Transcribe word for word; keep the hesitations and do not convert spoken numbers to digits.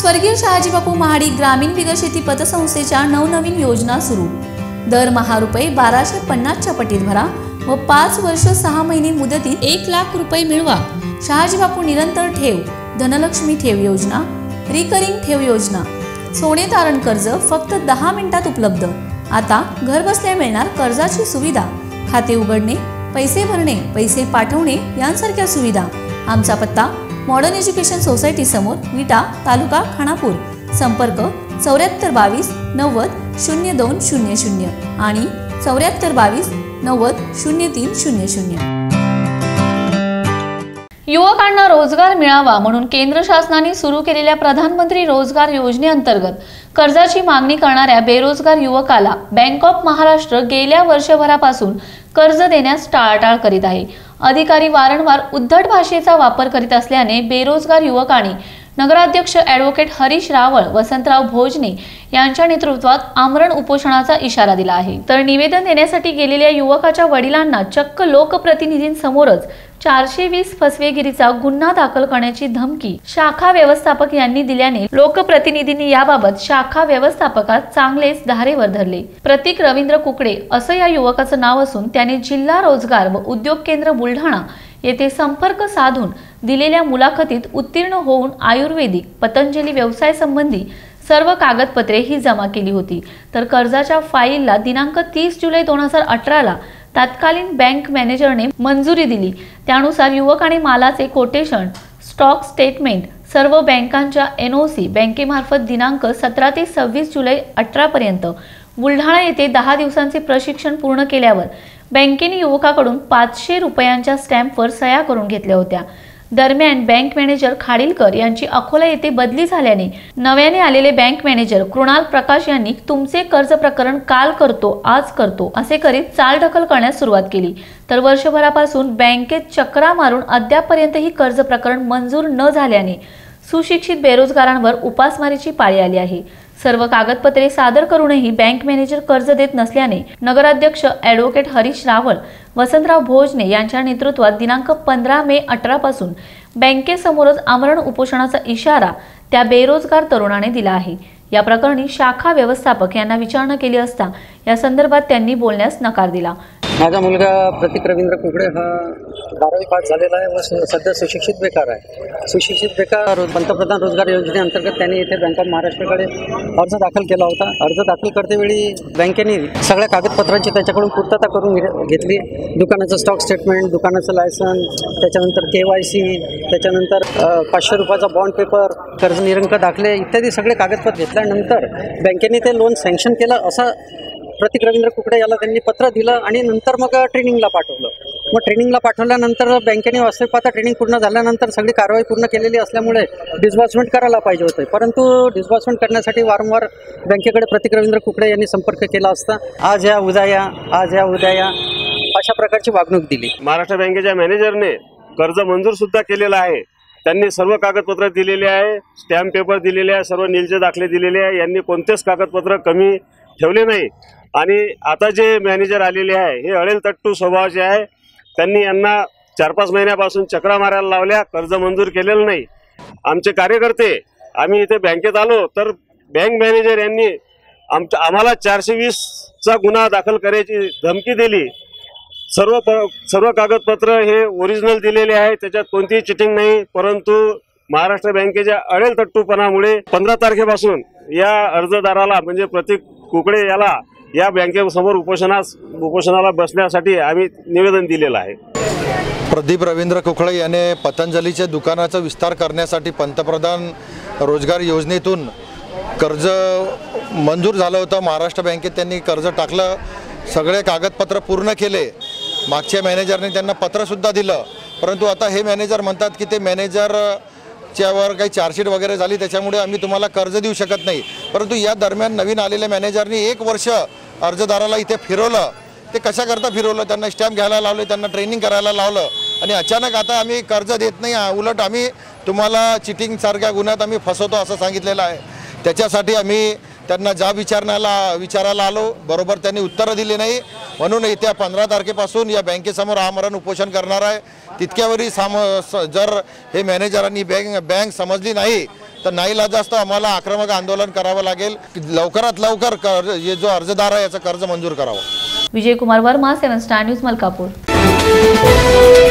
स्वर्गीय शहाजीबापू महाडिक ग्रामीण विगतशेती पतसंस्थेच्या नवनवीन योजना सुरू। दरमहा रुपये बाराशे पन्नासच्या पटीत भरा व पाच वर्ष सहा महिने मुदतीत एक लाख रुपये मिळवा। शहाजीबापू निरंतर ठेव, धनलक्ष्मी ठेव योजना, रिकरिंग ठेव योजना, सोने तारण कर्ज फक्त दहा मिनिटात उपलब्ध। आता घर बसल्या मिळणार कर्जाची सुविधा, खाते उघडणे, पैसे भरणे, पैसे पाठवणे यांसारख्या सुविधा। आमचा पत्ता मॉडर्न एज्युकेशन सोसायटी समोर, विटा, तालुका खानापूर। संपर्क चौऱ्याहत्तर बावीस नव्वद शून्य दोन शून्य शून्य आणि चौऱ्याहत्तर बावीस नव्वद शून्य तीन शून्य शून्य। युवकांना रोजगार मिळावा म्हणून केंद्र शासनाने सुरू केलेल्या प्रधानमंत्री रोजगार योजनेअंतर्गत कर्जाची मागणी करणाऱ्या बेरोजगार युवकाला बँक ऑफ महाराष्ट्र गेल्या वर्षभरापासून कर्ज देण्यास टाळाटाळ करीत आहे। अधिकारी वारंवार उद्धट भाषेचा वापर करीत असल्याने बेरोजगार युवकांनी नगराध्यक्ष ॲडव्होकेट हरीश रावळ, वसंतराव भोजने यांच्या नेतृत्वात आमरण उपोषणाचा इशारा दिला आहे। तर निवेदन देण्यासाठी गेलेल्या युवकाच्या वडिलांना चक्क लोकप्रतिनिधींसमोरच चारशे वीस फसवेगिरीचा गुन्हा दाखल करण्याची धमकी शाखा व्यवस्थापक यांनी दिल्याने लोकप्रतिनिधींनी याबाबत शाखा व्यवस्थापकात चांगलेच धारेवर धरले। प्रतीक रवींद्र कुकडे असं या युवकाचं नाव असून त्याने जिल्हा रोजगार व उद्योग केंद्र बुलढाणा येथे संपर्क साधून दिलेल्या मुलाखतीत उत्तीर्ण होऊन आयुर्वेदिक पतंजली व्यवसाय संबंधी सर्व कागदपत्रे ही जमा केली होती। तर कर्जाच्या फाईलला दिनांक तीस जुलै दोन हजार अठरा ला तत्कालीन बँक मॅनेजरने मंजुरी दिली। त्यानुसार युवकाने मालाचे कोटेशन, स्टॉक स्टेटमेंट, सर्व बँकांच्या एन ओ सी बँकेमार्फत दिनांक सतरा ते सव्वीस जुलै अठरा पर्यंत बुलढाणा येथे दहा दिवसांचे प्रशिक्षण पूर्ण केल्यावर बँकेने युवकाकडून पाचशे रुपयांच्या स्टॅम्पवर सह्या करून घेतल्या होत्या। दरम्यान बँक मॅनेजर खाडीलकर यांची अकोला येथे बदली झाल्याने नव्याने आलेले बँक मॅनेजर कृणाल प्रकाश यांनी तुमचे कर्ज प्रकरण काल करतो आज करतो असे करीत चालढकल करण्यास सुरुवात केली। तर वर्षभरापासून बँकेत चक्रा मारून अद्यापपर्यंत ही कर्ज प्रकरण मंजूर न झाल्याने सुशिक्षित बेरोजगारांवर उपासमारीची पाळी आली आहे। सर्व कागदपत्रे सादर करूनही बँक मॅनेजर कर्ज देत नसल्याने नगराध्यक्ष ॲडव्होकेट हरीश रावळ, वसंतराव भोजने यांच्या नेतृत्वात दिनांक पंधरा मे अठरा पासून बँकेसमोरच आमरण उपोषणाचा इशारा त्या बेरोजगार तरुणाने दिला आहे। या प्रकरणी शाखा व्यवस्थापक यांना विचारणा केली असता या संदर्भात त्यांनी बोलण्यास नकार दिला। माझा मुलगा प्रतीक रवींद्र कुकडे हा बारावी पास झालेला आहे व सध्या सुशिक्षित बेकार आहे। सुशिक्षित बेकार पंतप्रधान रोजगार योजनेअंतर्गत त्यांनी इथे बँक ऑफ महाराष्ट्राकडे अर्ज दाखल केला होता। अर्ज दाखल करतेवेळी बँकेने सगळ्या कागदपत्रांची त्याच्याकडून पूर्तता करून घेतली। दुकानाचं स्टॉक स्टेटमेंट, दुकानाचं लायसन्स, त्याच्यानंतर के वाय सी, त्याच्यानंतर पाचशे रुपयाचा बॉन्ड पेपर, कर्ज निरंक दाखले इत्यादी सगळे कागदपत्र घेतल्यानंतर बँकेने ते लोन सँक्शन केलं असं प्रतीक रवींद्र कुकडे याला त्यांनी पत्र दिलं आणि नंतर मग ट्रेनिंगला पाठवलं। मग ट्रेनिंगला पाठवल्यानंतर बँकेने वास्तविक पाहता ट्रेनिंग पूर्ण झाल्यानंतर सगळी कारवाई पूर्ण केलेली असल्यामुळे डिस्बर्समेंट करायला पाहिजे होते, परंतु डिस्बर्समेंट करण्यासाठी वारंवार बँकेकडे प्रतीक रवींद्र कुकडे यांनी संपर्क केला असता आज या उद्या या आज या उद्या या अशा प्रकारची वागणूक दिली। महाराष्ट्र बँकेच्या मॅनेजरने कर्ज मंजूर सुद्धा केलेला आहे। त्यांनी सर्व कागदपत्र दिलेले आहे, स्टॅम्प पेपर दिलेले आहे, सर्व नीलचे दाखले दिलेले आहे। यांनी कोणतेच कागदपत्र कमी ठेवले नाही आणि आता जे मॅनेजर आलेले आहे हे अळेल तट्टू स्वभावाचे आहे। त्यांनी यांना चार पाच महिन्यापासून चक्रा मारायला लावल्या, कर्ज मंजूर केलेलं नाही। आमचे कार्यकर्ते आम्ही इथे बँकेत आलो तर बँक मॅनेजर यांनी आमच्या आम्हाला चारशे वीसचा गुन्हा दाखल करायची धमकी दिली। सर्व सर्व कागदपत्र हे ओरिजिनल दिलेले आहे, त्याच्यात कोणतीही चिटिंग नाही। परंतु महाराष्ट्र बँकेच्या अळेल तट्टूपणामुळे पंधरा तारखेपासून या अर्जदाराला म्हणजे प्रतीक कुकडे याला या बँकेसमोर उपोषणास उपोषणाला बसण्यासाठी आम्ही निवेदन दिलेलं आहे। प्रदीप रवींद्र कुकडे याने पतंजलीच्या दुकानाचा विस्तार करण्यासाठी पंतप्रधान रोजगार योजनेतून कर्ज मंजूर झालं होतं। महाराष्ट्र बँकेत त्यांनी कर्ज टाकलं, सगळे कागदपत्र पूर्ण केले। मागच्या मॅनेजरने त्यांना पत्रसुद्धा दिलं, परंतु आता हे मॅनेजर म्हणतात की ते मॅनेजर च्यावर काही चार्जशीट वगैरे झाली त्याच्यामुळे आम्ही तुम्हाला कर्ज देऊ शकत नाही। परंतु या दरम्यान नवीन आलेल्या मॅनेजरनी एक वर्ष अर्जदाराला इथे फिरवलं। ते कशा करता फिरवलं? त्यांना स्टॅम्प घ्यायला लावले, त्यांना ट्रेनिंग करायला लावलं आणि अचानक आता आम्ही कर्ज देत नाही, उलट आम्ही तुम्हाला चिटिंगसारख्या गुन्ह्यात आम्ही फसवतो असं सांगितलेलं आहे। त्याच्यासाठी आम्ही त्यांना जा विचारण्याला विचारायला आलो, बरोबर त्यांनी उत्तरं दिली नाही। म्हणून येत्या पंधरा तारखेपासून या बँकेसमोर आमरण उपोषण करणार आहे। तितक्यावरी साम जर हे मॅनेजरांनी बँक बँक समजली नाही तर नाईलाजास्तव आम्हाला आक्रमक आंदोलन करावं लागेल. लवकरात लवकर कर्ज हे जो अर्जदार आहे याचं कर्ज मंजूर करावं. Vijay Kumar Verma, seven star news, Malkapur.